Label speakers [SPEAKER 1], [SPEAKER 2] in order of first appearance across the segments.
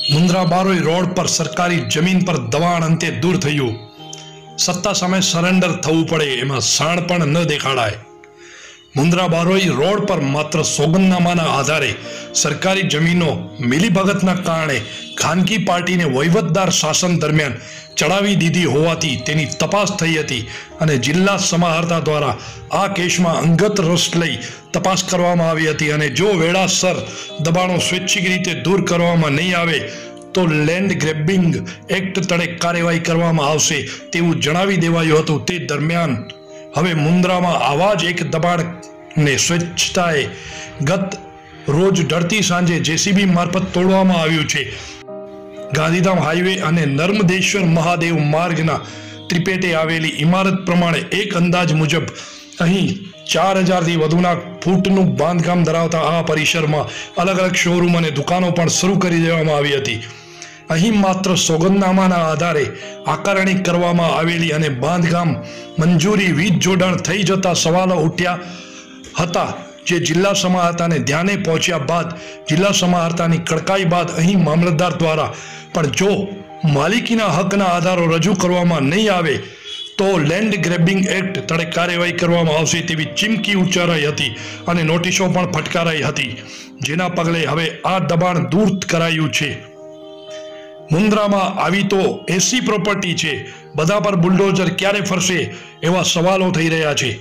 [SPEAKER 1] Mundra Baroi road પર સરકારી જમીન પર દબાણ અંતે દૂર થયું। સત્તા સામે સરેન્ડર થવું પડે એમાં શાણ પણ ન દેખાડાય। મુન્દ્રા બારોઈ રોડ પર માત્ર સોગંદનામાના આધારે સરકારી જમીનો મિલીભગતના કારણે ખાનગી પાર્ટીને વહીવટદાર શાસન દરમિયાન ચડાવી દીધી હોવાથી તેની તપાસ થઈ હતી અને જિલ્લા સમાહર્તા દ્વારા આ કેસમાં અંગત રસ લઈ તપાસ કરવામાં આવી હતી અને જો વેળાસર દબાણો સ્વૈચ્છિક રીતે દૂર કરવામાં નહીં આવે તો લેન્ડ ગ્રેબિંગ એક્ટ તળે કાર્યવાહી કરવામાં આવશે તેવું જણાવી દેવાયું હતું। તે દરમિયાન હવે મુન્દ્રામાં આવા જ એક દબાણને સ્વચ્છતાએ ગત રોજ ઢળતી સાંજે જેસીબી મારફત તોડવામાં આવ્યું છે। ગાંધીધામ હાઈવે અને નર્મદેશ્વર મહાદેવ માર્ગના ત્રિપેટે આવેલી ઇમારત પ્રમાણે એક અંદાજ મુજબ અહીં 4000થી વધુના ફૂટનું બાંધકામ ધરાવતા આ પરિસરમાં અલગ અલગ શોરૂમ અને દુકાનો પણ શરૂ કરી દેવામાં આવી હતી। અહીં માત્ર સોગંદનામાના આધારે આકારણી કરવામાં આવેલી અને બાંધકામ મંજૂરી વીજ જોડાણ થઈ જતા સવાલો ઉઠ્યા હતા જે જિલ્લા સમાહર્તાને ધ્યાને પહોંચ્યા બાદ જિલ્લા સમાહર્તાની કડકાઈ બાદ અહીં મામલતદાર દ્વારા પણ જો માલિકીના હકના આધારો રજૂ કરવામાં નહીં આવે તો લેન્ડ ગ્રેબિંગ એક્ટ તળે કાર્યવાહી કરવામાં આવશે તેવી ચીમકી ઉચ્ચારાઈ હતી અને નોટિસો પણ ફટકારાઈ હતી, જેના પગલે હવે આ દબાણ દૂર કરાયું છે। મુન્દ્રામાં આવી તો 80 પ્રોપર્ટી છે, બધા પર બુલડોઝર ક્યારે ફરશે એવા સવાલો થઈ રહ્યા છે।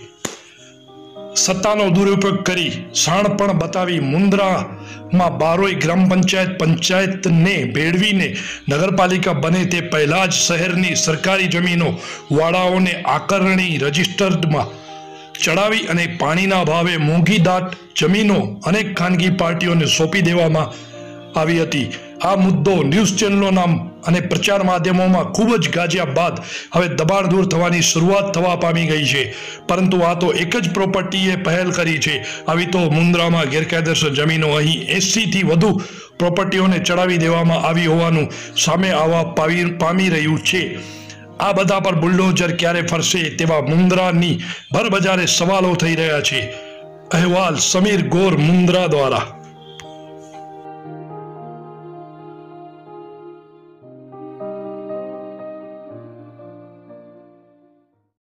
[SPEAKER 1] સત્તાનો દુરુપયોગ કરી શાણ પણ બતાવી મુન્દ્રામાં બારોઈ ગ્રામ પંચાયતને ભેળવીને નગરપાલિકા બને તે પહેલા જ શહેરની સરકારી જમીનો વાળાઓને આકારણી રજિસ્ટર્ડમાં ચડાવી અને પાણીના ભાવે મોંઘી દાટ જમીનો અનેક ખાનગી પાર્ટીઓને સોંપી દેવામાં આવી હતી। આ મુદ્દો ન્યૂઝ ચેનલોના અને પ્રચાર માધ્યમોમાં ખૂબ જ ગાજ્યા બાદ હવે દબાણ દૂર થવાની શરૂઆત થવા પામી ગઈ છે, પરંતુ આ તો એક જ પ્રોપર્ટીએ પહેલ કરી છે। આવી તો મુન્દ્રામાં ગેરકાયદેસર જમીનો અહીં 80થી વધુ પ્રોપર્ટીઓને ચડાવી દેવામાં આવી હોવાનું સામે આવવા પામી રહ્યું છે। આ બધા પર બુલડોઝર ક્યારે ફરશે તેવા મુન્દ્રાની ભરબજારે સવાલો થઈ રહ્યા છે। અહેવાલ સમીર ગોર, મુન્દ્રા દ્વારા।